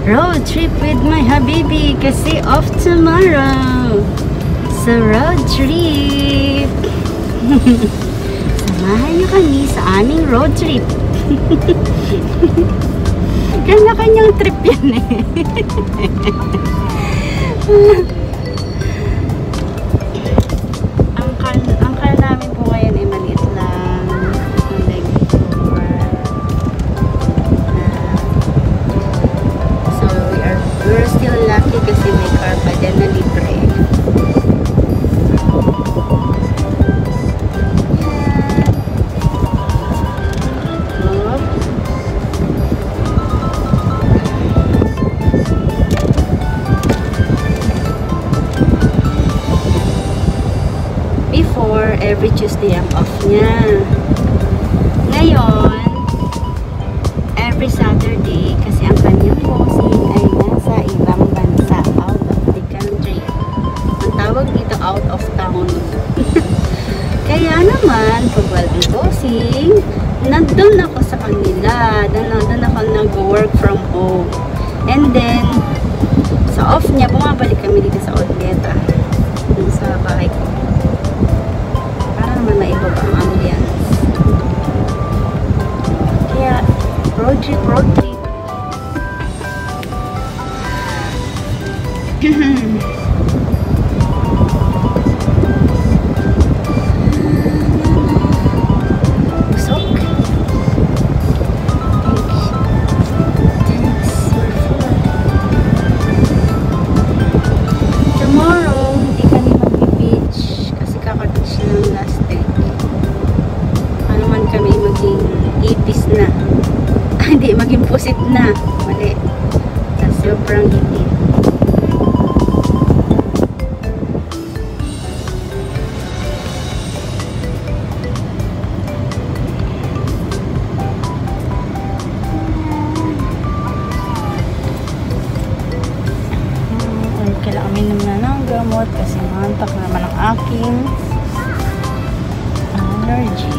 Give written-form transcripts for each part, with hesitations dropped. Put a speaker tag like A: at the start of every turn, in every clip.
A: Road trip with my Habibi kasi off tomorrow. So road trip. Samahan niyo kami sa aming road trip. Kanya-kanyang trip yan eh. ang car namin po ngayon ay maliit lang. So we're still lucky kasi may car pa din na libre. Every Tuesday ang off niya. Ngayon, every Saturday, kasi ang kanyang bossing ay nasa ibang bansa, out of the country. Ang tawag dito, out of town. Kaya naman, pag walang bossing, nandun ako sa kanila. Doon ako nag-work from home. And then, sa off niya, bumabalik kami dito sa Odleta. Sa bahay ko. Maiba ba ang ambience. Kaya road trip busok. Tomorrow hindi kami mag-beach kasi kakatouch ng last day. Kami maging ipis na. Hindi, maging pusit na. Mali. Sobrang ipit. Kailangan kami naman ng gamot kasi mahantak naman ang aking allergy.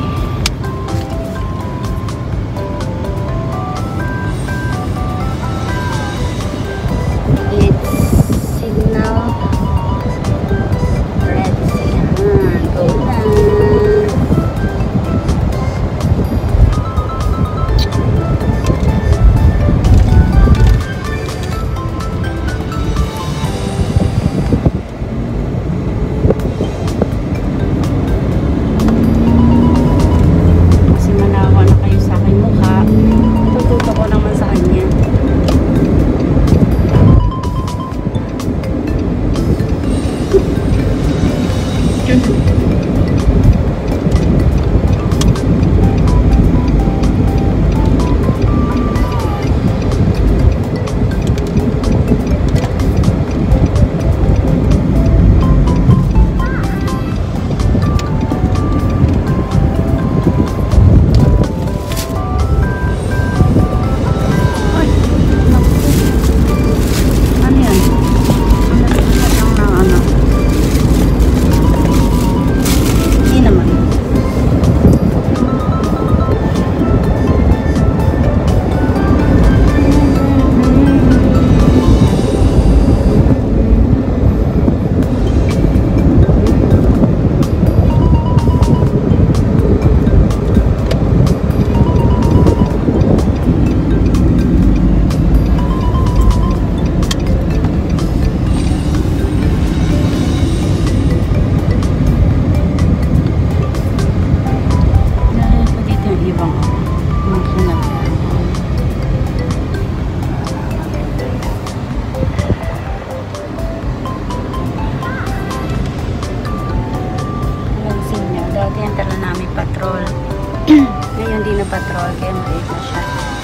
A: Ngayon di na patrol kaya maliit na siya.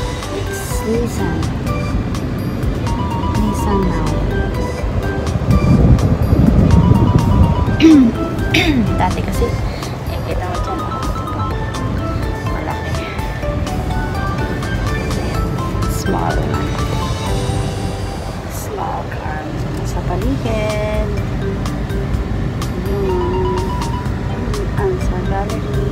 A: It's Nissan now. Dati kasi kita mo dyan malaki. Small car sa paligid. Ang sa gallery.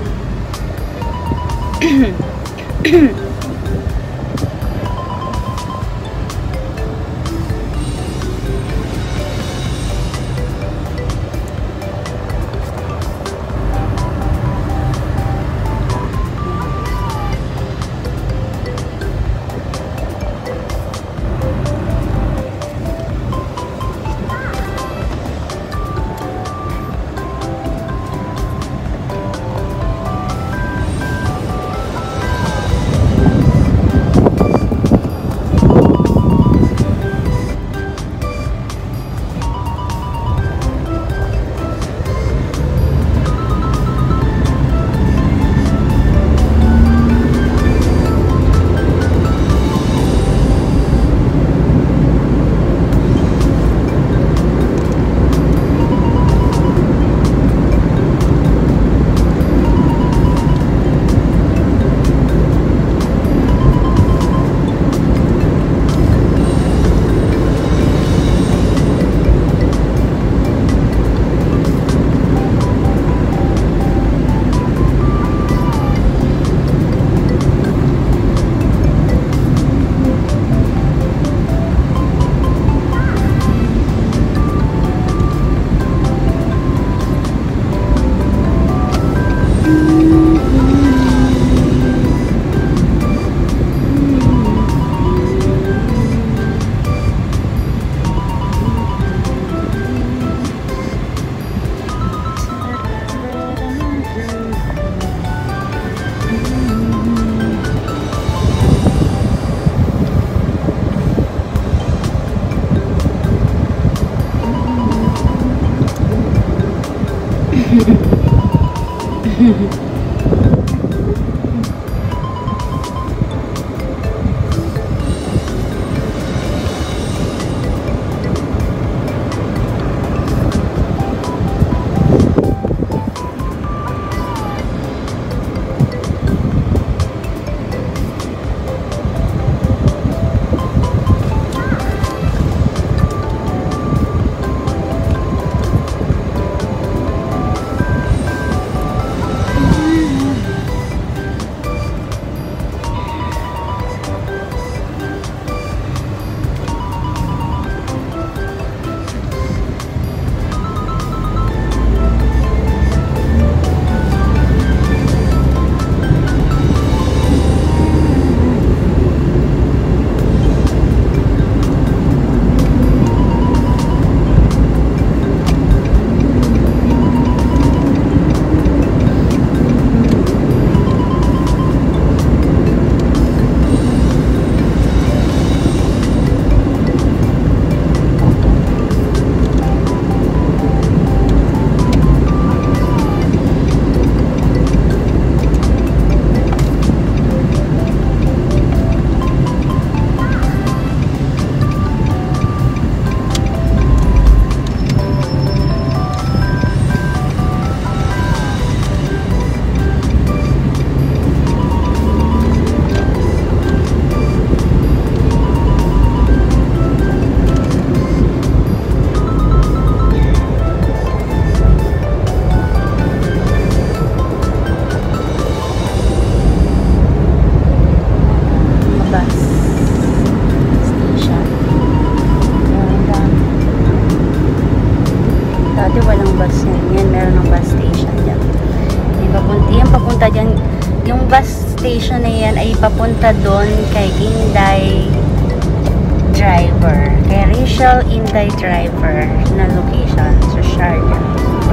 A: yung bus station na yan ay papunta doon kay Inday Driver. Kay Rachel Inday Driver na location sa Sharjah.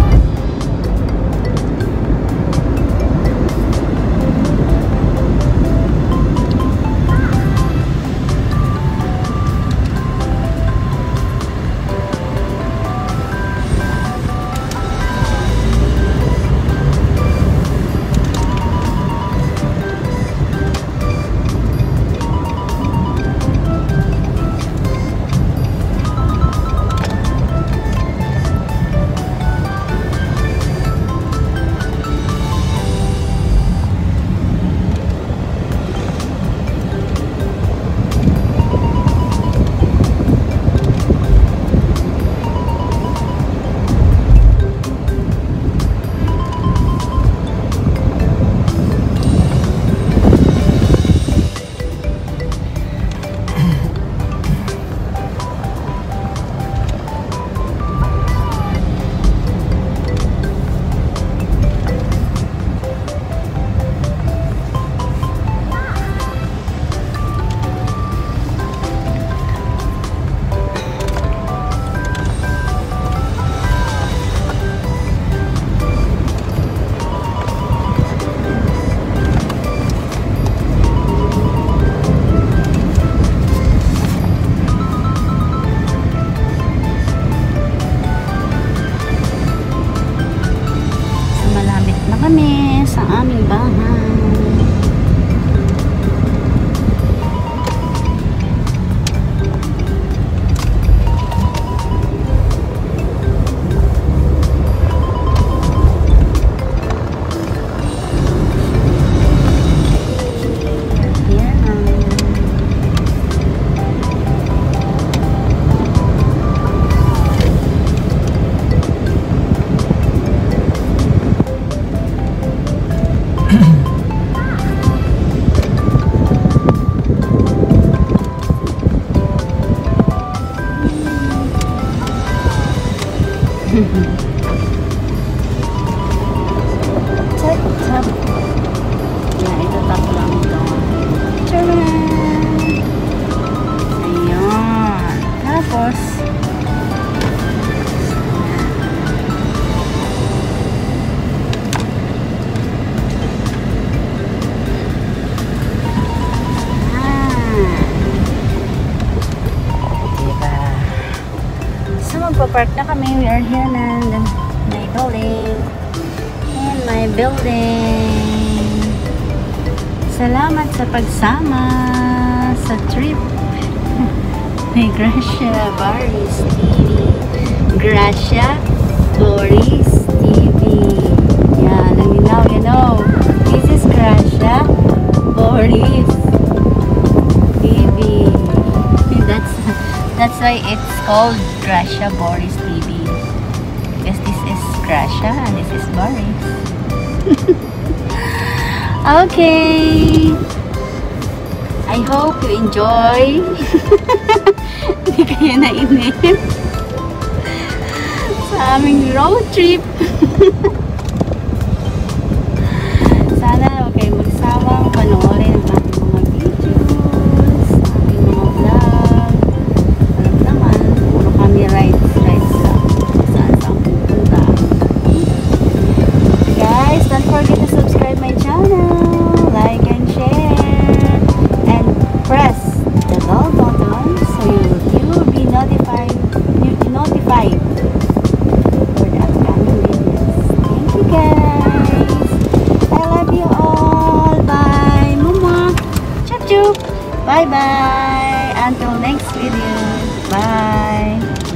A: Kami sa aming bahay. Tap, tap. Yan, ito tap lang ito. Tcharam! Ayan. Tapos, diba? So, magpapark na kami. We are here na my building. And my building. Salamat sa pagsama sa trip. May Gracia Boris TV. Gracia Boris TV. Yan, now you know. This is Gracia Boris TV. That's why it's called Gracia Boris TV. Because this is Gracia and this is Boris. Okay. I hope you enjoy. Hindi kayo nainip sa aming road trip. Sana huwag kayo magsawang panoorin ang aming mga videos, aming mga vlog. Alam naman, puro kami rides lang. Saan pupunta. Guys, don't forget to subscribe my channel. Like and share. And press the bell button so you will be notified for the upcoming videos. Thank you guys. I love you all. Bye. Mama. Chup chup. Bye bye. Until next video. Bye.